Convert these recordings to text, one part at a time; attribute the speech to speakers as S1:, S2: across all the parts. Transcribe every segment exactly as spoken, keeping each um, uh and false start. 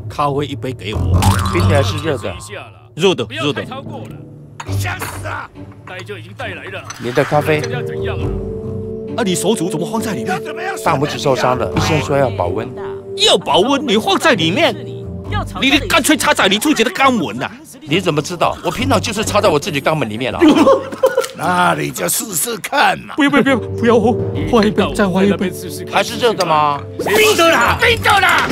S1: 咖啡一杯给我。
S2: 冰的还是热的？
S1: 热的，热的。
S3: 想死啊！带就已经带来了。
S2: 你的咖啡。
S3: 要怎样啊？
S1: 啊，你手指怎么放在里面？
S2: 大拇指受伤了，医生说要保温。
S1: 要保温，你放在里面？你你干脆插在你自己的肛门呐！
S2: 你怎么知道？我平常就是插在我自己肛门里面了。
S4: 那你就试试看嘛！
S1: 不要不要不要不要喝，换一杯，再换一杯，
S2: 还是热的吗？
S4: 冰的啦，冰的啦！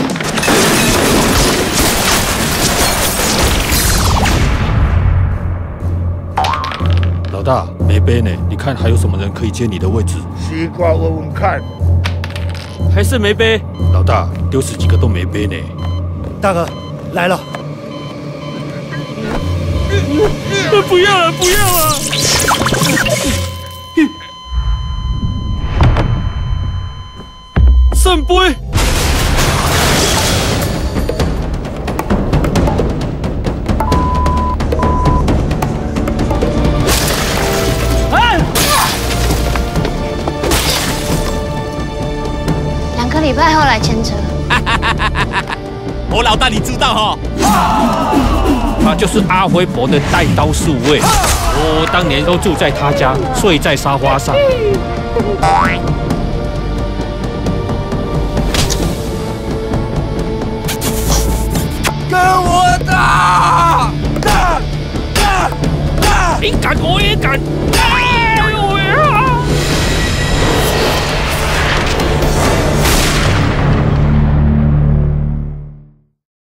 S1: 老大，没杯呢，你看还有什么人可以接你的位置？
S4: 西瓜问问看，
S1: 还是没杯？老大，丢死几个都没杯呢。
S5: 大哥，来了！
S1: 不要了，不要了！圣杯！
S6: 哎！两个礼拜后来签车。
S1: 我老大，你知道哈？他就是阿辉伯的带刀侍卫，我当年都住在他家，睡在沙发上。
S4: 跟我打！打！打！打！
S1: 你敢，我也敢！